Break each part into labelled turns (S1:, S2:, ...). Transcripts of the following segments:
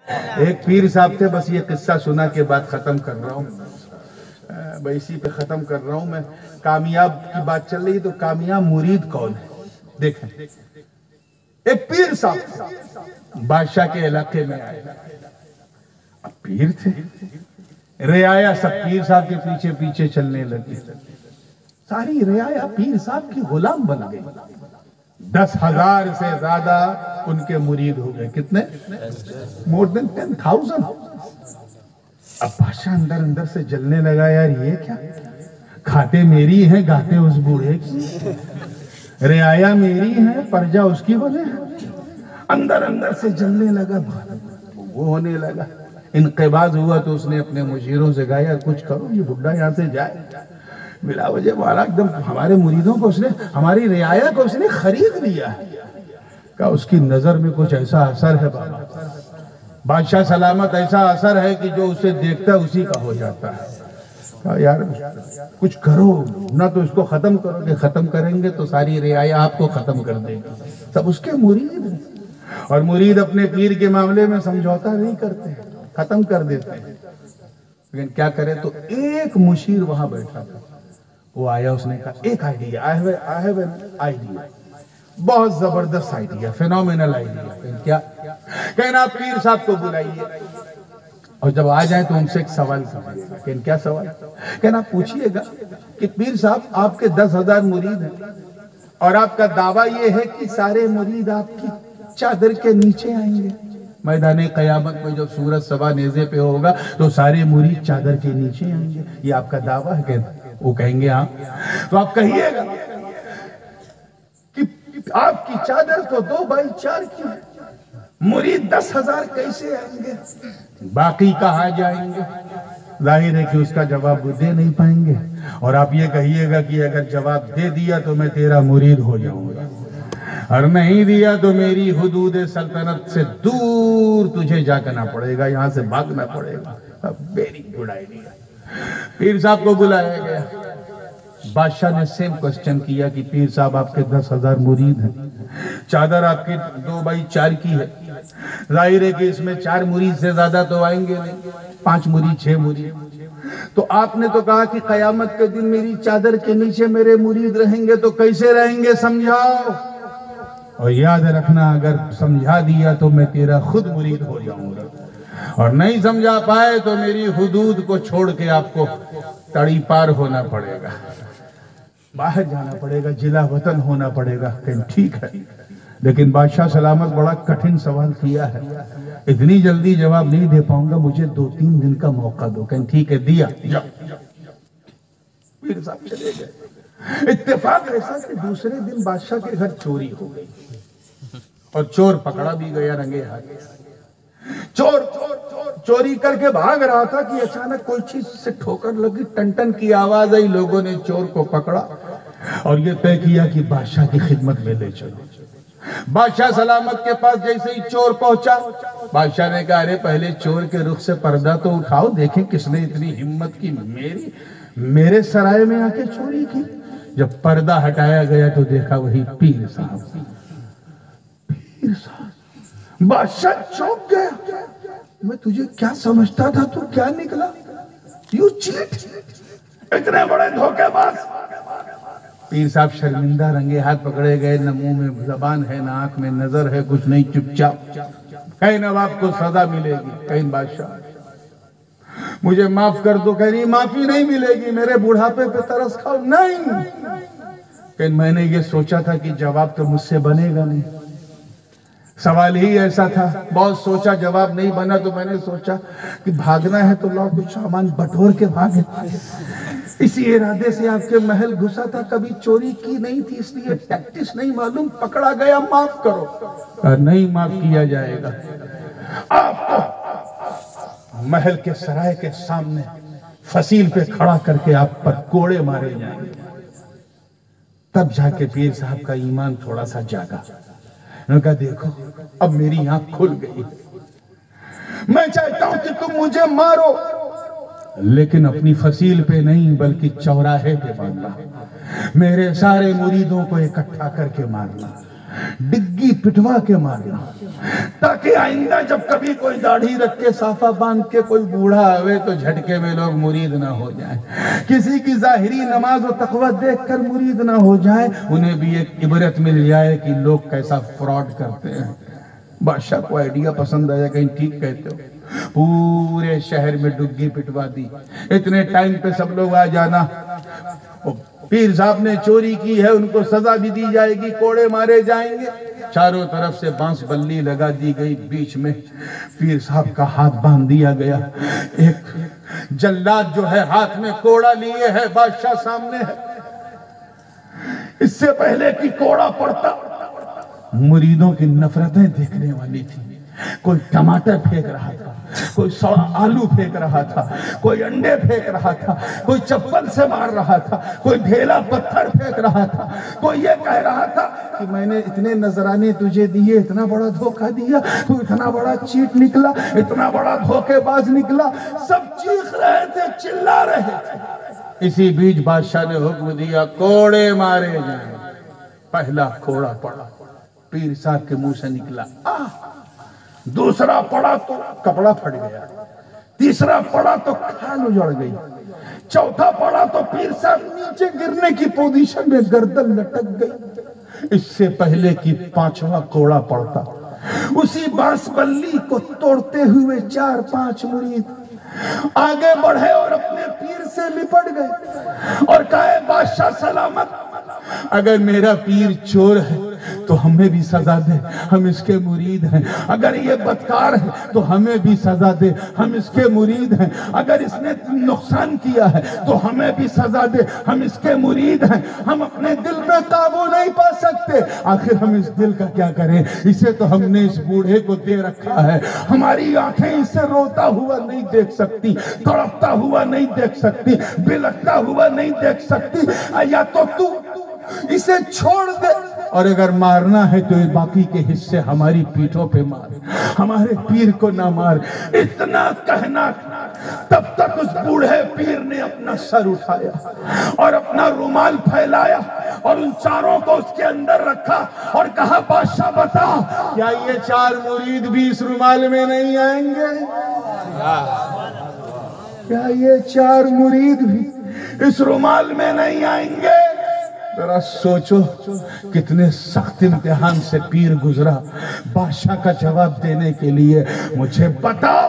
S1: ایک پیر صاحب تھے، بس یہ قصہ سنا کے بعد ختم کر رہا ہوں، بھائی اسی پہ ختم کر رہا ہوں میں۔ کامیاب کی بات چل رہی تو کامیاب مرید کون ہے؟ دیکھیں، ایک پیر صاحب تھے، بادشاہ کے علاقے میں آئے، اب پیر تھے، رعایا سب پیر صاحب کے پیچھے پیچھے چلنے لگے، ساری رعایا پیر صاحب کی غلام بن گئی، 10,000 سے زیادہ ان کے مرید ہو گئے۔ کتنے؟ more than 10,000۔ اب بادشاہ اندر اندر سے جلنے لگا، یار یہ کیا، کھاتے میری ہیں گاتے اس بوڑھے کی، رعایا میری ہیں پرجا اس کی بنے۔ اندر اندر سے جلنے لگا، وہ ہونے لگا، انقباض ہوا تو اس نے اپنے مشیروں سے کہا، یار کچھ کرو، یہ بڈھا یہاں سے جائے۔ بلا وجہ مارا ایک دم، ہمارے مریدوں کو اس نے، ہماری رعایا کو اس نے خرید لیا ہے۔ کہا اس کی نظر میں کچھ ایسا اثر ہے بابا، بادشاہ سلامت، ایسا اثر ہے کہ جو اسے دیکھتا ہے اسی کا ہو جاتا ہے۔ کہا یار کچھ کرو، نہ تو اس کو ختم کرو گے، ختم کریں گے تو ساری رعایا آپ کو ختم کر دے گی۔ سب اس کے مرید ہیں، اور مرید اپنے پیر کے معاملے میں سمجھوتا نہیں کرتے، ختم کر دیتے ہیں۔ لیکن کیا کرے، تو ایک مشیر وہاں بیٹھا تھا، وہ آیا، اس نے کہا ایک idea, I have an idea، بہت زبردست آئیڈیا، فینومینل آئیڈیا۔ کیا کہنا؟ آپ پیر صاحب کو بلائیے، اور جب آ جائیں تو ان سے ایک سوال کیجیے گا۔ کہ کیا سوال؟ کہنا پوچھئے گا کہ پیر صاحب آپ کے 10,000 مرید ہیں، اور آپ کا دعویٰ یہ ہے کہ سارے مرید آپ کی چادر کے نیچے آئیں گے، میدان قیامت میں جب سورج سوا نیزے پہ ہوگا تو سارے مرید چادر کے نیچے آئیں گے، یہ آپ کا دعویٰ ہے؟ کہ وہ کہیں گے ہاں۔ تو آپ کہیے گا کہ آپ کی چادر تو 2x4 کی ہے، مرید 10,000 کیسے آئیں گے، باقی کہاں جائیں گے؟ ظاہر ہے کہ اس کا جواب وہ دے نہیں پائیں گے، اور آپ یہ کہیے گا کہ اگر جواب دے دیا تو میں تیرا مرید ہو جاؤں گا، اور نہیں دیا تو میری حدود سلطنت سے دور تجھے جانا پڑے گا، یہاں سے بھاگنا پڑے گا۔ Very good idea. پیر صاحب کو بلایا گیا، بادشاہ نے سیم کوسچن کیا کہ پیر صاحب آپ کے 10,000 مرید ہیں، چادر آپ کی 2x4 کی ہے، ظاہر ہے کہ اس میں 4 مرید سے زیادہ تو آئیں گے نہیں، 5 مرید 6 مرید، تو آپ نے تو کہا کہ قیامت کے دن میری چادر کے نیچے میرے مرید رہیں گے، تو کیسے رہیں گے سمجھاؤ، اور یاد رکھنا اگر سمجھا دیا تو میں تیرا خود مرید ہو جاؤں گا، اور نہیں سمجھا پائے تو میری حدود کو چھوڑ کے آپ کو تڑی پار ہونا پڑے گا، باہر جانا پڑے گا، جلا وطن ہونا پڑے گا۔ کہ ٹھیک ہے، لیکن بادشاہ سلامت بڑا کٹھن سوال کیا ہے، اتنی جلدی جواب نہیں دے پاؤں گا، مجھے 2-3 دن کا موقع دو۔ کہ ٹھیک ہے، دیا۔ پیر صاحب چلے گئے۔ اتفاق ایسا کہ دوسرے دن بادشاہ کے گھر چوری ہو گئی، اور چور پکڑا بھی گیا رنگے ہاتھ۔ چور چوری کر کے بھاگ رہا تھا کہ اچانک کوئی چیز سے ٹھوکر لگی، ٹن ٹن کی آواز آئی، لوگوں نے چور کو پکڑا اور یہ طے کیا کہ بادشاہ کی خدمت میں لے چلو۔ بادشاہ سلامت کے پاس جیسے ہی چور پہنچا، بادشاہ نے کہا ارے پہلے چور کے رخ سے پردہ تو اٹھاؤ، دیکھیں کس نے اتنی ہمت کی میرے سرائے میں آ کے چوری کی۔ جب پردہ ہٹایا گیا تو دیکھا وہی پیر صاحب۔ پیر صاحب، بادشاہ چونک گیا، میں تجھے کیا سمجھتا تھا، تو کیا نکلا، یو چیٹ، اتنے بڑے دھوکے باز۔ پیر صاحب شرمندہ، رنگے ہاتھ پکڑے گئے، نہ منہ میں زبان ہے، نہ آنکھ میں نظر ہے، کچھ نہیں، چپ چاپ۔ کہیں نواب کو سزا ملے گی، کہیں بادشاہ مجھے معاف کر دو، کہیں معافی نہیں ملے گی، میرے بڑھاپے پہ ترس کھاؤ، نہیں۔ کہ میں نے یہ سوچا تھا کہ جواب تو مجھ سے بنے گا نہیں، سوال ہی ایسا تھا، بہت سوچا، جواب نہیں بنا تو میں نے سوچا کہ بھاگنا ہے تو لاؤ کچھ سامان بٹور کے بھاگے، اسی ارادے سے آپ کے محل گھسا تھا، کبھی چوری کی نہیں تھی، اس لیے ٹیکٹس نہیں معلوم، پکڑا گیا، معاف کرو۔ نہیں معاف کیا جائے گا، آپ کو محل کے سرائے کے سامنے فصیل پہ کھڑا کر کے آپ پر کوڑے مارے جائیں گے۔ تب جا کے پیر صاحب کا ایمان تھوڑا سا جاگا، انہوں نے کہا دیکھو اب میری آنکھ کھل گئی، میں چاہتا ہوں کہ تم مجھے مارو، لیکن اپنی فصیل پہ نہیں بلکہ چوراہے پہ مارنا، میرے سارے مریدوں کو اکٹھا کر کے مارنا، डिग्गी पिटवा के मारना, ताकि आइंदा जब कभी कोई दाढ़ी रख के साफा बांध के कोई बूढ़ा आवे तो झटके में लोग मुरीद ना हो जाएं, किसी की जाहिरी नमाज और तकवा देखकर मुरीद ना हो जाएं, उन्हें भी एक इबरत मिल जाए कि लोग कैसा फ्रॉड करते हैं। बादशाह को आइडिया पसंद आया, कहीं ठीक कहते हो, पूरे शहर में डुग्गी पिटवा दी, इतने टाइम पे सब लोग आ जाना, पीर साहब ने चोरी की है, उनको सजा भी दी जाएगी, कोड़े मारे जाएंगे। चारों तरफ से बांस बल्ली लगा दी गई, बीच में पीर साहब का हाथ बांध दिया गया। एक जल्लाद जो है हाथ में कोड़ा लिए है, बादशाह सामने है। इससे पहले कि कोड़ा पड़ता, मुरीदों की नफरतें देखने वाली थी। कोई टमाटर फेंक रहा था, कोई सड़ा आलू फेंक रहा था, कोई अंडे फेंक रहा था, कोई चप्पल से मार रहा था, कोई ढेला पत्थर फेंक रहा था, कोई ये कह रहा था कि मैंने इतने नजराने तुझे दिए, इतना बड़ा धोखा दिया, तू इतना बड़ा चीट निकला, इतना बड़ा धोखेबाज निकला। सब चीख रहे थे, चिल्ला रहे थे। इसी बीच बादशाह ने हुक्म दिया, कोड़े मारे जाए। पहला कोड़ा पड़ा, पीर साहब के मुंह से निकला, दूसरा पड़ा तो कपड़ा फट गया, तीसरा पड़ा तो खाल उजड़ गई, चौथा पड़ा तो पीर साहब नीचे गिरने की पोजीशन में गर्दन लटक गई। इससे पहले कि पांचवा कोड़ा पड़ता, उसी बांस बल्ली को तोड़ते हुए 4-5 मुरीद आगे बढ़े और अपने पीर से लिपट गए और कहे, बादशाह सलामत, अगर मेरा पीर चोर है तो हमें भी सजा दे, हम इसके मुरीद हैं। अगर ये बदकार है तो हमें भी सजा दे, हम इसके मुरीद हैं। अगर इसने नुकसान किया है तो हमें भी सजा दे, हम इसके मुरीद हैं। हम अपने दिल पे काबू नहीं पा सकते, आखिर हम इस दिल का क्या करें? इसे तो हमने इस बूढ़े को दे रखा है, हमारी आंखें इसे रोता हुआ नहीं देख सकती, तड़पता हुआ नहीं देख सकती, बिलखता हुआ नहीं देख सकती। या तो तू इसे छोड़ दे, और अगर मारना है तो ये बाकी के हिस्से हमारी पीठों पे मार, हमारे पीर को ना मार। इतना कहना, तब तक उस बूढ़े पीर ने अपना सर उठाया और अपना रुमाल फैलाया और उन चारों को उसके अंदर रखा और कहा, बादशाह बता, क्या ये 4 मुरीद भी इस रुमाल में नहीं आएंगे? क्या ये 4 मुरीद भी इस रुमाल में नहीं आएंगे? जरा सोचो कितने सख्त इम्तिहान से पीर गुजरा बादशाह का जवाब देने के लिए। मुझे बताओ,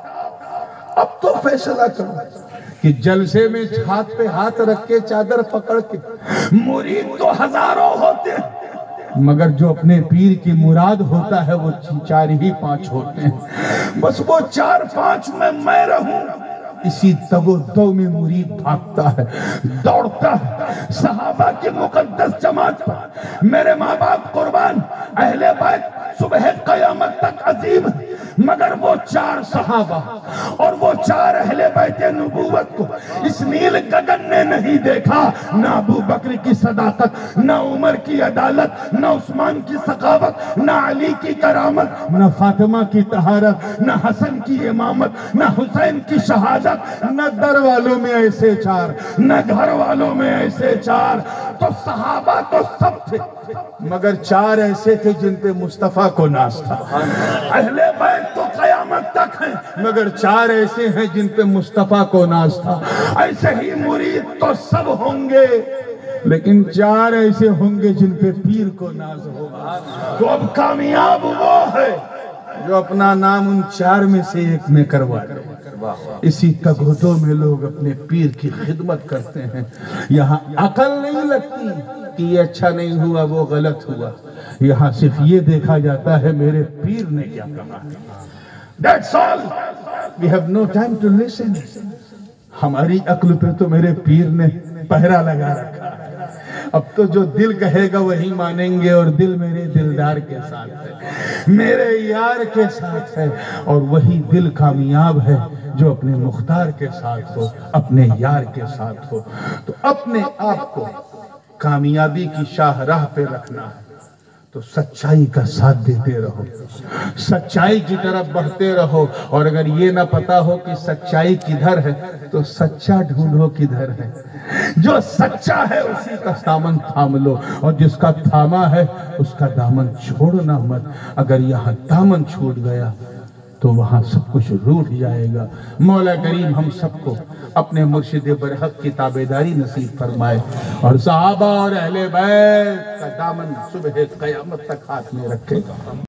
S1: अब तो फैसला करो कि जलसे में हाथ पे हाथ रख के चादर पकड़ के, मुरीद तो हजारों होते हैं, मगर जो अपने पीर की मुराद होता है वो 4 ही 5 होते हैं। बस वो 4-5 में मैं रहूं, इसी तगो-दो में मुरीद भागता है, दौड़ता है। सहाबा की मुकद्दस जमात पर मेरे माँ बाप कुर्बान, अहले बैत सुबह क़यामत तक अजीम, मगर वो 4 सहाबा और वो 4 अहले बैत नबूवत को इस नील गगन ने नहीं देखा। ना अबू बकर की सदाकत, ना उमर की अदालत, ना उस्मान की सखावत, ना अली की करामत, ना फातिमा की तहारत, ना हसन की इमामत, ना हुसैन की शहादत, न दर वालों में ऐसे 4, न घर वालों में ऐसे 4। तो सहाबा तो सब थे, मगर 4 ऐसे थे जिन पे मुस्तफा को नाज था। अहले बैत तो क़यामत तक हैं, मगर 4 ऐसे हैं जिन पे मुस्तफा को नाज था। ऐसे ही मुरीद तो सब होंगे, लेकिन 4 ऐसे होंगे जिन पे पीर को नाज होगा। तो अब कामयाब वो है जो अपना नाम उन 4 में से एक में करवा दे। इसी तगोदो में लोग अपने पीर की खिदमत करते हैं। यहाँ अकल नहीं लगती कि ये अच्छा नहीं हुआ, वो गलत हुआ। यहाँ सिर्फ ये देखा जाता है मेरे पीर ने क्या कहा। That's all. We have no time to listen. हमारी अक्ल पे तो मेरे पीर ने पहरा लगा रखा है। अब तो जो दिल कहेगा वही मानेंगे, और दिल मेरे दिलदार के साथ है, मेरे यार के साथ है, और वही दिल कामयाब है जो अपने मुख्तार के साथ हो, अपने यार के साथ हो। तो अपने आप को कामयाबी की शाहराह पे रखना है, تو سچائی کا ساتھ دیتے رہو، سچائی کی طرف بڑھتے رہو، اور اگر یہ نہ پتا ہو کہ سچائی کدھر ہے تو سچا ڈھونڈو کدھر ہے۔ جو سچا ہے اسی کا دامن تھام لو، اور جس کا تھاما ہے اس کا دامن چھوڑنا مت۔ اگر یہاں دامن چھوٹ گیا تو وہاں سب کچھ روٹ جائے گا۔ مولا کریم ہم سب کو اپنے مرشد برحق کی تابعداری نصیب فرمائے، اور صحابہ اور اہل بیت کا دامن صبح قیامت تک ہاتھ میں رکھے۔